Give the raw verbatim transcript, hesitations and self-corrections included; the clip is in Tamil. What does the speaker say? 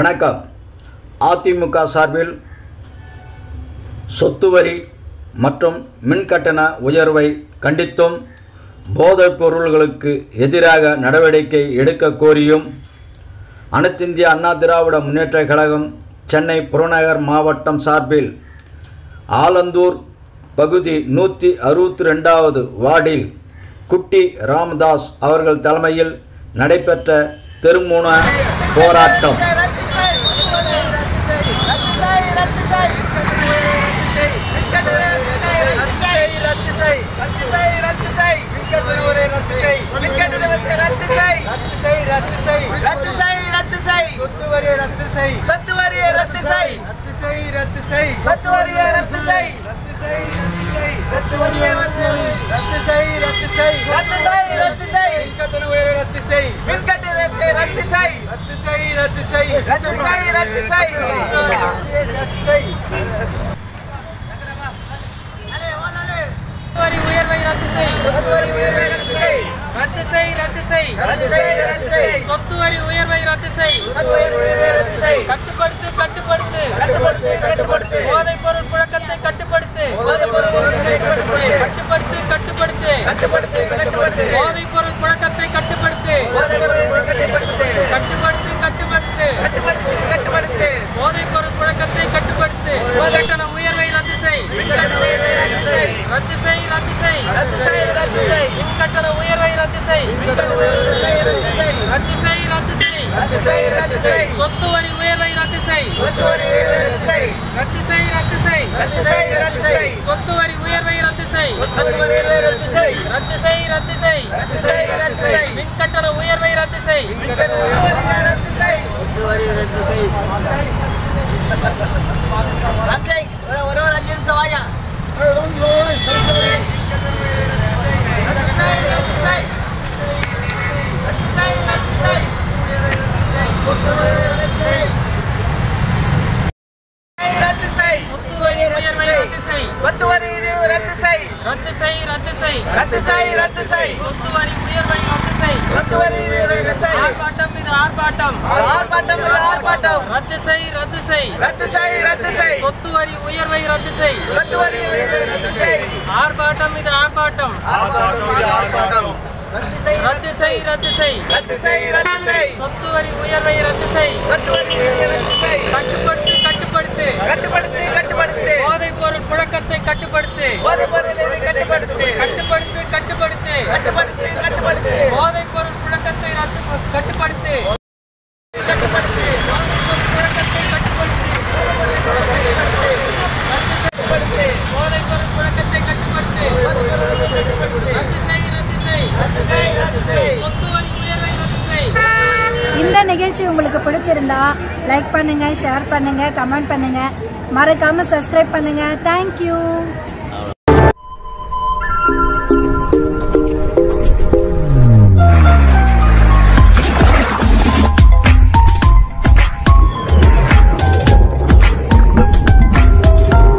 வணக்கம். அதிமுக சார்பில் சொத்து வரி மற்றும் மின்கட்டண உயர்வை கண்டித்தும் போதைப் பொருள்களுக்கு எதிராக நடவடிக்கை எடுக்க கோரியும் அனைத்திந்திய அண்ணா திராவிட முன்னேற்றக் கழகம் சென்னை புறநகர் மாவட்டம் சார்பில் ஆலந்தூர் பகுதி நூற்றி அறுபத்தி ரெண்டாவது வார்டில் குட்டி ராமதாஸ் அவர்கள் தலைமையில் நடைபெற்ற தெருமுன போராட்டம். சொத்து வரி உயர்வை ரத்து செய். கட்டுப்படுத்து கட்டுப்படுத்து போதைப் பொருள் புழக்கத்தை கட்டுப்படுத்து. கட்டுப்படுத்து கட்டுப்படுத்து போதைப் பொருள் புழக்கத்தை கட்டுப்படுத்து. கட்டுப்படுத்து கட்டுப்படுத்து போதைப் பொருள் புழக்கத்தை கட்டுப்படுத்து. கட்டண உயர்வை ரத்து செய். ரத்து செய் ரத்து செய் மின் கட்டண உயர்வை ரத்து செய். ரத்து செய் ரத்து செய் சொத்து வரி உயர்வை ரத்து செய். ரத்து செய் ரத்து செய் சொத்து வரி உயர்வை ரத்து செய். ரத்து செய் ரத்து செய் மின் கட்டண உயர்வை ரத்து செய். ஆர்ப்பாட்டம் இது ஆர்ப்பாட்டம். ரத்து செய் ரத்து செய் சொத்து வரி உயர்வை ரத்து செய். ஆர்ப்பாட்டம் இது ஆர்ப்பாட்டம். ரத்து செய் ரத்து செய் சொத்து வரி உயர்வை ரத்து செய். கட்டுப்படுத்து கட்டுப்படுத்து போதைப் பொருள் புழக்கத்தை கட்டுப்படுத்து. கட்டுப்படுத்து கட்டுப்படுத்து போதைப் பொருள் புழக்கத்தை கட்டுப்படுத்து. இந்த நிகழ்ச்சி உங்களுக்கு பிடிச்சிருந்தா லைக் பண்ணுங்க, ஷேர் பண்ணுங்க, கமெண்ட் பண்ணுங்க, மறக்காம சப்ஸ்கிரைப் பண்ணுங்க. தேங்க்யூ.